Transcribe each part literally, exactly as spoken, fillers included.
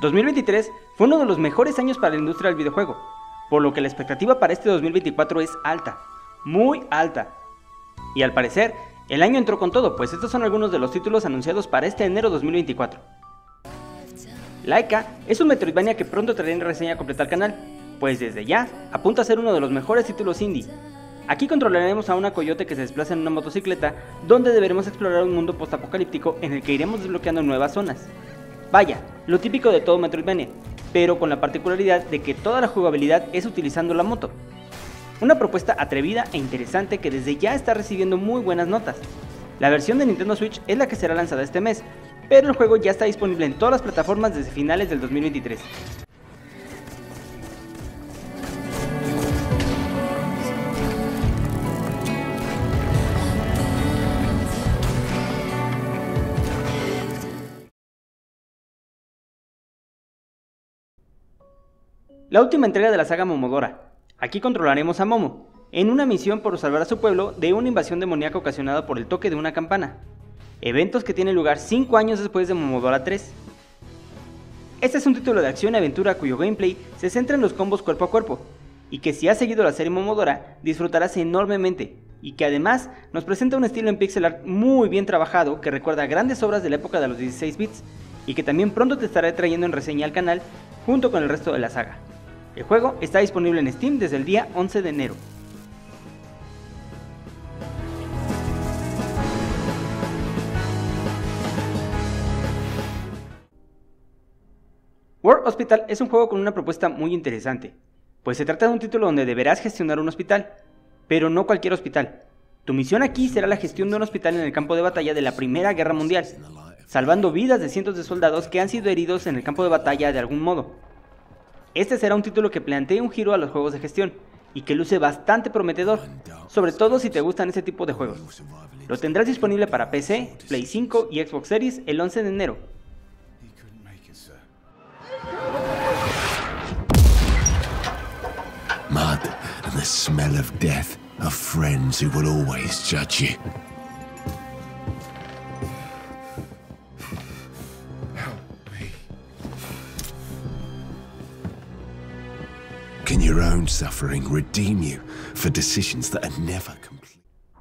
dos mil veintitrés fue uno de los mejores años para la industria del videojuego, por lo que la expectativa para este dos mil veinticuatro es alta, muy alta. Y al parecer, el año entró con todo, pues estos son algunos de los títulos anunciados para este enero dos mil veinticuatro. Laika es un Metroidvania que pronto traeré en reseña completa al canal, pues desde ya apunta a ser uno de los mejores títulos indie. Aquí controlaremos a una coyote que se desplaza en una motocicleta, donde deberemos explorar un mundo postapocalíptico en el que iremos desbloqueando nuevas zonas. Vaya, lo típico de todo Metroidvania, pero con la particularidad de que toda la jugabilidad es utilizando la moto. Una propuesta atrevida e interesante que desde ya está recibiendo muy buenas notas. La versión de Nintendo Switch es la que será lanzada este mes, pero el juego ya está disponible en todas las plataformas desde finales del dos mil veintitrés. La última entrega de la saga Momodora. Aquí controlaremos a Momo, en una misión por salvar a su pueblo de una invasión demoníaca ocasionada por el toque de una campana. Eventos que tienen lugar cinco años después de Momodora tres. Este es un título de acción y aventura cuyo gameplay se centra en los combos cuerpo a cuerpo, y que si has seguido la serie Momodora disfrutarás enormemente, y que además nos presenta un estilo en pixel art muy bien trabajado que recuerda grandes obras de la época de los dieciséis bits, y que también pronto te estaré trayendo en reseña al canal junto con el resto de la saga. El juego está disponible en Steam desde el día once de enero. World Hospital es un juego con una propuesta muy interesante, pues se trata de un título donde deberás gestionar un hospital, pero no cualquier hospital. Tu misión aquí será la gestión de un hospital en el campo de batalla de la Primera Guerra Mundial, salvando vidas de cientos de soldados que han sido heridos en el campo de batalla de algún modo. Este será un título que plantea un giro a los juegos de gestión, y que luce bastante prometedor, sobre todo si te gustan ese tipo de juegos. Lo tendrás disponible para P C, Play cinco y Xbox Series el once de enero. Mud and the smell of death are friends who will always judge you. Can your own suffering redeem you for decisions that are never complete?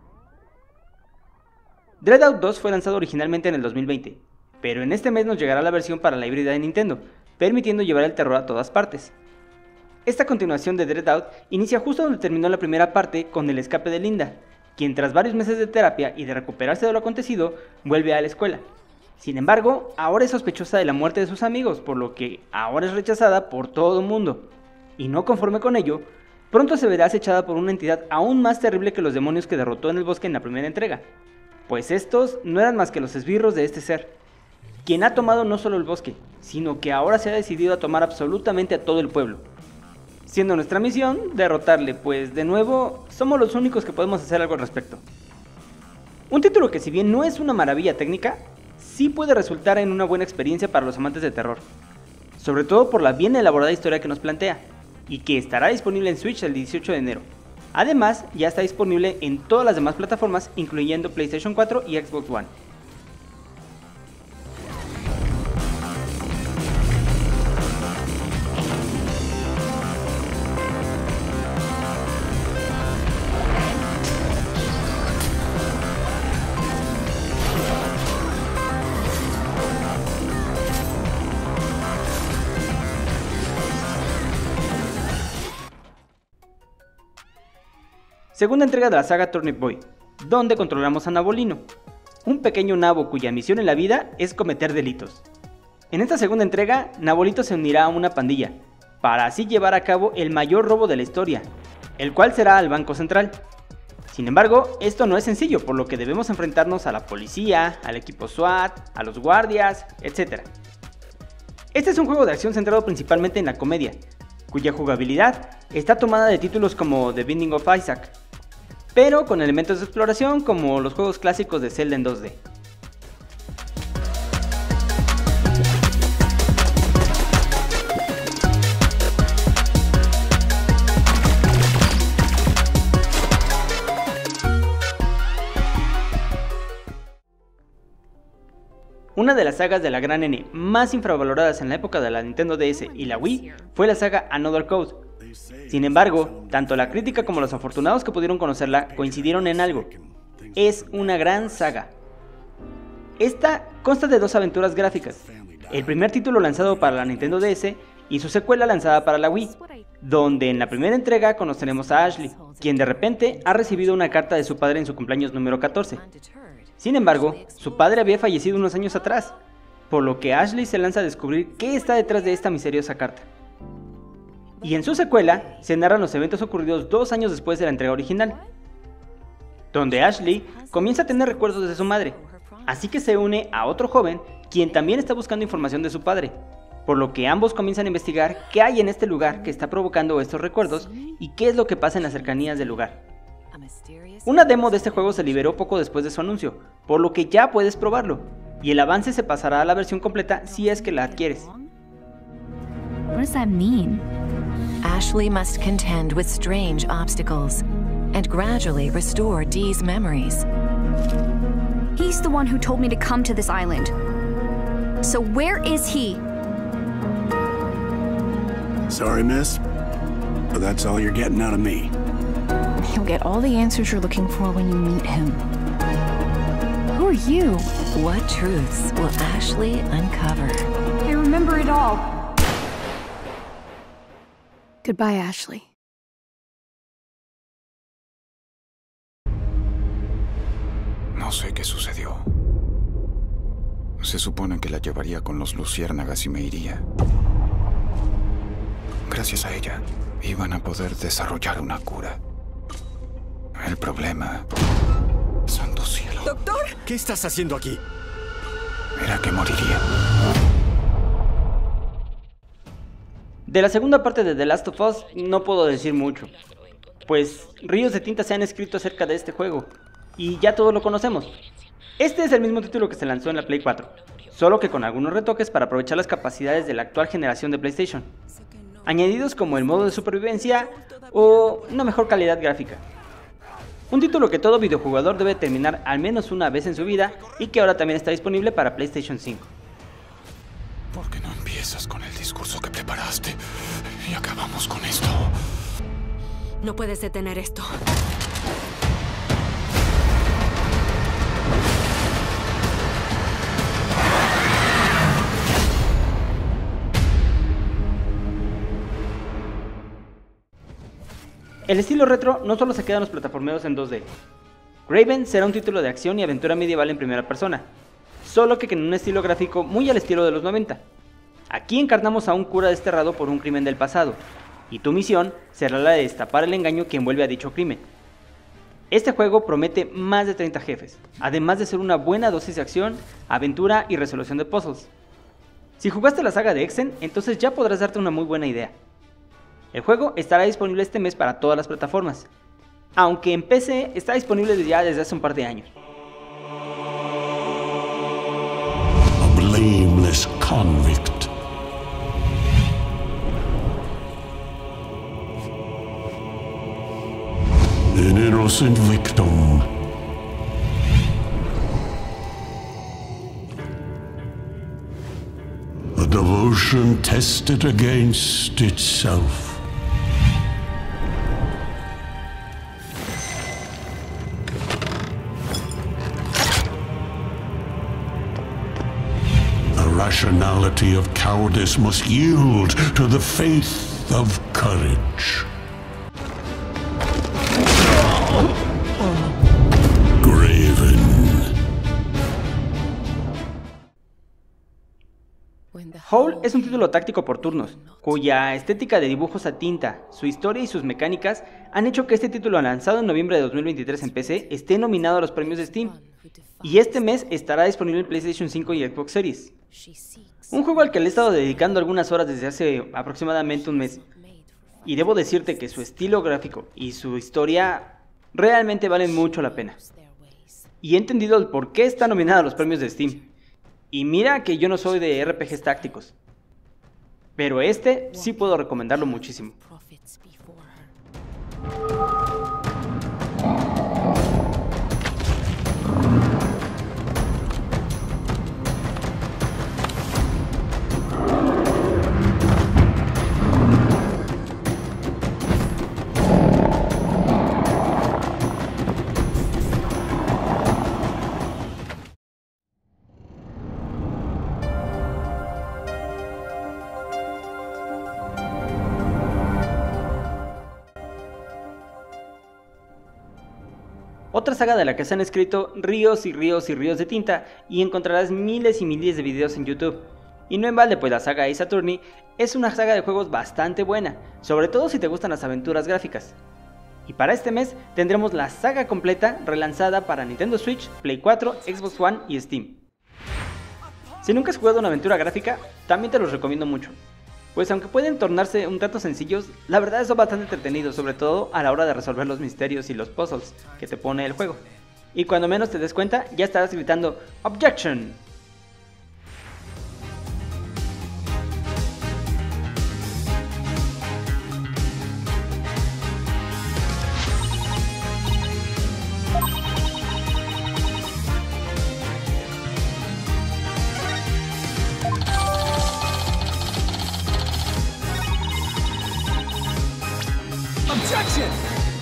DreadOut dos fue lanzado originalmente en el dos mil veinte, pero en este mes nos llegará la versión para la híbrida de Nintendo, permitiendo llevar el terror a todas partes. Esta continuación de DreadOut inicia justo donde terminó la primera parte con el escape de Linda, quien tras varios meses de terapia y de recuperarse de lo acontecido, vuelve a la escuela. Sin embargo, ahora es sospechosa de la muerte de sus amigos, por lo que ahora es rechazada por todo el mundo. Y no conforme con ello, pronto se verá acechada por una entidad aún más terrible que los demonios que derrotó en el bosque en la primera entrega, pues estos no eran más que los esbirros de este ser, quien ha tomado no solo el bosque, sino que ahora se ha decidido a tomar absolutamente a todo el pueblo. Siendo nuestra misión derrotarle, pues de nuevo somos los únicos que podemos hacer algo al respecto. Un título que si bien no es una maravilla técnica, sí puede resultar en una buena experiencia para los amantes de terror, sobre todo por la bien elaborada historia que nos plantea, y que estará disponible en Switch el dieciocho de enero. Además, ya está disponible en todas las demás plataformas, incluyendo PlayStation cuatro y Xbox One. Segunda entrega de la saga Turnip Boy, donde controlamos a Nabolino, un pequeño nabo cuya misión en la vida es cometer delitos. En esta segunda entrega, Nabolito se unirá a una pandilla, para así llevar a cabo el mayor robo de la historia, el cual será al Banco Central. Sin embargo, esto no es sencillo, por lo que debemos enfrentarnos a la policía, al equipo SWAT, a los guardias, etcétera. Este es un juego de acción centrado principalmente en la comedia, cuya jugabilidad está tomada de títulos como The Binding of Isaac, pero con elementos de exploración como los juegos clásicos de Zelda en dos D. Una Una de las sagas de la gran N más infravaloradas en la época de la Nintendo D S y la Wii fue la saga Another Code. Sin embargo, tanto la crítica como los afortunados que pudieron conocerla coincidieron en algo: es una gran saga. Esta consta de dos aventuras gráficas, el primer título lanzado para la Nintendo D S y su secuela lanzada para la Wii, donde en la primera entrega conoceremos a Ashley, quien de repente ha recibido una carta de su padre en su cumpleaños número catorce. Sin embargo, su padre había fallecido unos años atrás, por lo que Ashley se lanza a descubrir qué está detrás de esta misteriosa carta. Y en su secuela se narran los eventos ocurridos dos años después de la entrega original, donde Ashley comienza a tener recuerdos de su madre, así que se une a otro joven quien también está buscando información de su padre, por lo que ambos comienzan a investigar qué hay en este lugar que está provocando estos recuerdos y qué es lo que pasa en las cercanías del lugar. Una demo de este juego se liberó poco después de su anuncio, por lo que ya puedes probarlo, y el avance se pasará a la versión completa si es que la adquieres. What does that mean? Ashley must contend with strange obstacles and gradually restore Dee's memories. He's the one who told me to come to this island. So where is he? Sorry, miss, but that's all you're getting out of me. You'll get all the answers you're looking for when you meet him. Who are you? What truths will Ashley uncover? I remember it all. Goodbye, Ashley. No sé qué sucedió. Se supone que la llevaría con los luciérnagas y me iría. Gracias a ella, iban a poder desarrollar una cura. El problema... ¡Santo cielo! ¡Doctor! ¿Qué estás haciendo aquí? Era que moriría. De la segunda parte de The Last of Us no puedo decir mucho, pues ríos de tinta se han escrito acerca de este juego, y ya todos lo conocemos. Este es el mismo título que se lanzó en la Play cuatro, solo que con algunos retoques para aprovechar las capacidades de la actual generación de PlayStation, añadidos como el modo de supervivencia o una mejor calidad gráfica. Un título que todo videojugador debe terminar al menos una vez en su vida y que ahora también está disponible para PlayStation cinco. ¿Por qué no empiezas con el discurso que preparaste y acabamos con esto? No puedes detener esto. El estilo retro no solo se queda en los plataformeros en dos D. Graven será un título de acción y aventura medieval en primera persona, solo que en un estilo gráfico muy al estilo de los noventa. Aquí encarnamos a un cura desterrado por un crimen del pasado, y tu misión será la de destapar el engaño que envuelve a dicho crimen. Este juego promete más de treinta jefes, además de ser una buena dosis de acción, aventura y resolución de puzzles. Si jugaste la saga de Hexen, entonces ya podrás darte una muy buena idea. El juego estará disponible este mes para todas las plataformas, aunque en P C está disponible ya desde hace un par de años. A blameless convict. An innocent victim. A devotion tested against itself. Rationality of cowardice must yield to the faith of courage. Graven. Howl es un título táctico por turnos, cuya estética de dibujos a tinta, su historia y sus mecánicas han hecho que este título lanzado en noviembre de dos mil veintitrés en P C esté nominado a los premios de Steam, y este mes estará disponible en PlayStation cinco y Xbox Series. Un juego al que le he estado dedicando algunas horas desde hace aproximadamente un mes, y debo decirte que su estilo gráfico y su historia realmente valen mucho la pena. Y he entendido el por qué está nominado a los premios de Steam. Y mira que yo no soy de R P Gs tácticos, pero este sí puedo recomendarlo muchísimo. otra saga de la que se han escrito ríos y ríos y ríos de tinta y encontrarás miles y miles de videos en YouTube. Y no en balde, pues la saga Ace Attorney es una saga de juegos bastante buena, sobre todo si te gustan las aventuras gráficas. Y para este mes tendremos la saga completa relanzada para Nintendo Switch, Play cuatro, Xbox One y Steam. Si nunca has jugado una aventura gráfica, también te los recomiendo mucho, pues aunque pueden tornarse un tanto sencillos, la verdad son bastante entretenidos, sobre todo a la hora de resolver los misterios y los puzzles que te pone el juego. Y cuando menos te des cuenta, ya estarás gritando ¡Objection! Objection!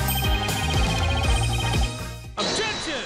Objection!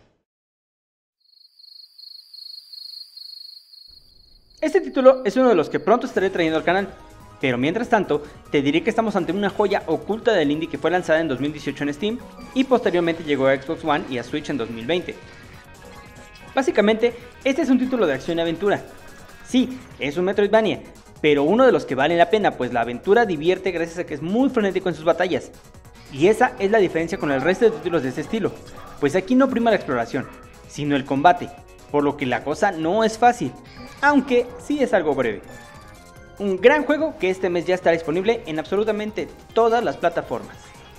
Este título es uno de los que pronto estaré trayendo al canal, pero mientras tanto te diré que estamos ante una joya oculta del indie que fue lanzada en dos mil dieciocho en Steam y posteriormente llegó a Xbox One y a Switch en dos mil veinte. Básicamente, este es un título de acción y aventura. Sí, es un Metroidvania, pero uno de los que vale la pena, pues la aventura divierte gracias a que es muy frenético en sus batallas. Y esa es la diferencia con el resto de títulos de este estilo, pues aquí no prima la exploración, sino el combate, por lo que la cosa no es fácil, aunque sí es algo breve. Un gran juego que este mes ya estará disponible en absolutamente todas las plataformas.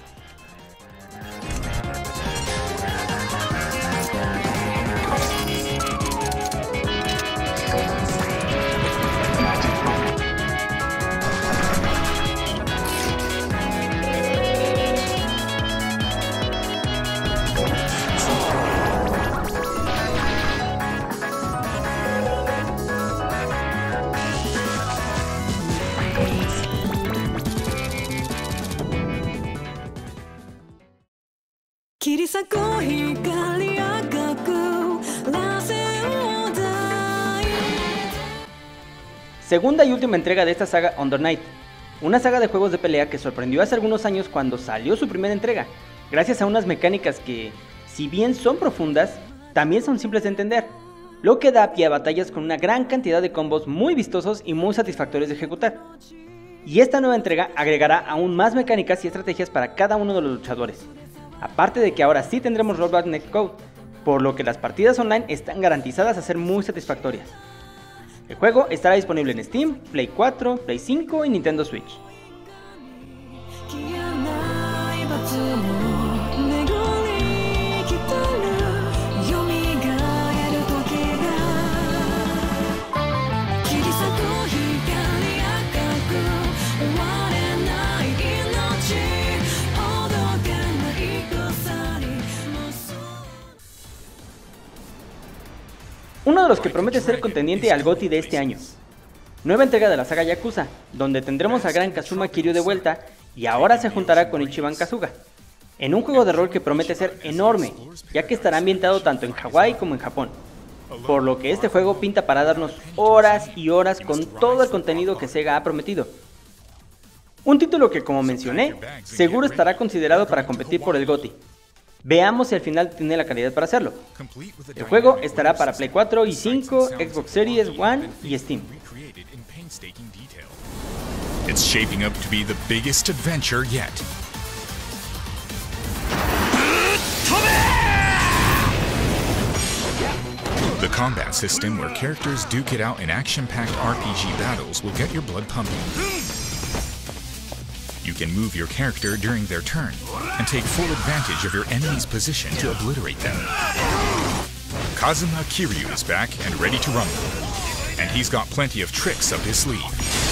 Segunda y última entrega de esta saga, Under Night, una saga de juegos de pelea que sorprendió hace algunos años cuando salió su primera entrega, gracias a unas mecánicas que, si bien son profundas, también son simples de entender, lo que da pie a batallas con una gran cantidad de combos muy vistosos y muy satisfactorios de ejecutar. Y esta nueva entrega agregará aún más mecánicas y estrategias para cada uno de los luchadores, aparte de que ahora sí tendremos rollback netcode, por lo que las partidas online están garantizadas a ser muy satisfactorias. El juego estará disponible en Steam, Play cuatro, Play cinco y Nintendo Switch. Uno de los que promete ser contendiente al GOTY de este año. Nueva entrega de la saga Yakuza, donde tendremos al gran Kazuma Kiryu de vuelta y ahora se juntará con Ichiban Kasuga, en un juego de rol que promete ser enorme, ya que estará ambientado tanto en Hawái como en Japón, por lo que este juego pinta para darnos horas y horas con todo el contenido que Sega ha prometido. Un título que, como mencioné, seguro estará considerado para competir por el GOTY. Veamos si al final tiene la calidad para hacerlo. El juego estará para Play cuatro y cinco, Xbox Series One y Steam. It's shaping up to be the biggest adventure yet. The combat system where characters duke it out in action-packed R P G battles will get your blood pumping. You can move your character during their turn, and take full advantage of your enemy's position to obliterate them. Kazuma Kiryu is back and ready to rumble, and he's got plenty of tricks up his sleeve.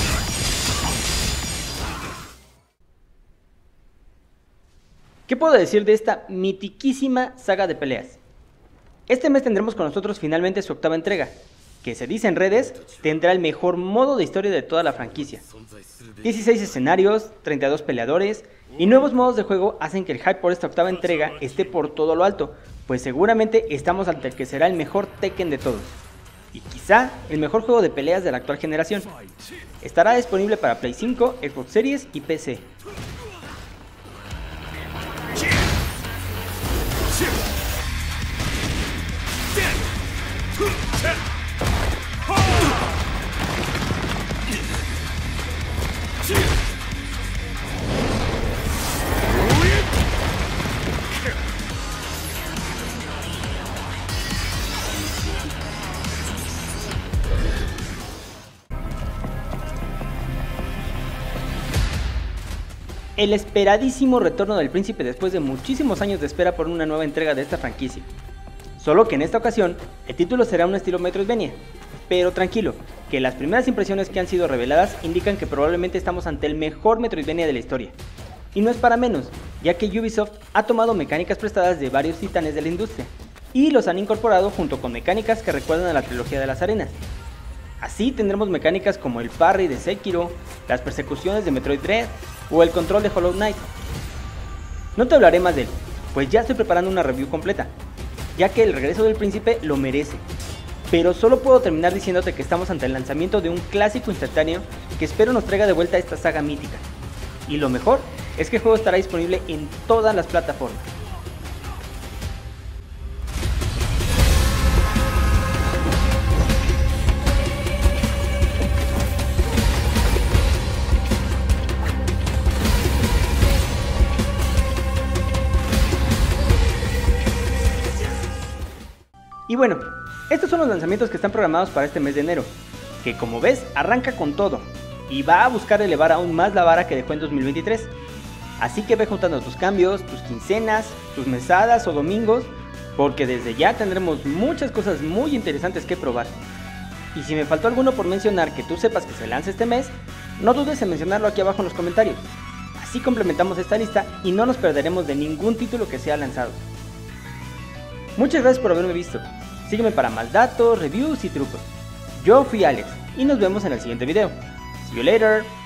¿Qué puedo decir de esta mitiquísima saga de peleas? Este mes tendremos con nosotros finalmente su octava entrega, que se dice en redes tendrá el mejor modo de historia de toda la franquicia. dieciséis escenarios, treinta y dos peleadores y nuevos modos de juego hacen que el hype por esta octava entrega esté por todo lo alto, pues seguramente estamos ante el que será el mejor Tekken de todos, y quizá el mejor juego de peleas de la actual generación. Estará disponible para Play cinco, Xbox Series y P C. el esperadísimo retorno del príncipe después de muchísimos años de espera por una nueva entrega de esta franquicia. Solo que en esta ocasión, el título será un estilo Metroidvania. Pero tranquilo, que las primeras impresiones que han sido reveladas indican que probablemente estamos ante el mejor Metroidvania de la historia. Y no es para menos, ya que Ubisoft ha tomado mecánicas prestadas de varios titanes de la industria, y los han incorporado junto con mecánicas que recuerdan a la trilogía de las arenas. Así tendremos mecánicas como el parry de Sekiro, las persecuciones de Metroid Dread o el control de Hollow Knight. No te hablaré más de él, pues ya estoy preparando una review completa, ya que el regreso del príncipe lo merece. Pero solo puedo terminar diciéndote que estamos ante el lanzamiento de un clásico instantáneo que espero nos traiga de vuelta esta saga mítica. Y lo mejor es que el juego estará disponible en todas las plataformas. Y bueno, estos son los lanzamientos que están programados para este mes de enero, que como ves arranca con todo, y va a buscar elevar aún más la vara que dejó en dos mil veintitrés. Así que ve juntando tus cambios, tus quincenas, tus mesadas o domingos, porque desde ya tendremos muchas cosas muy interesantes que probar. Y si me faltó alguno por mencionar que tú sepas que se lanza este mes, no dudes en mencionarlo aquí abajo en los comentarios. Así complementamos esta lista y no nos perderemos de ningún título que sea lanzado. Muchas gracias por haberme visto. Sígueme para más datos, reviews y trucos. Yo fui Alex y nos vemos en el siguiente video. See you later.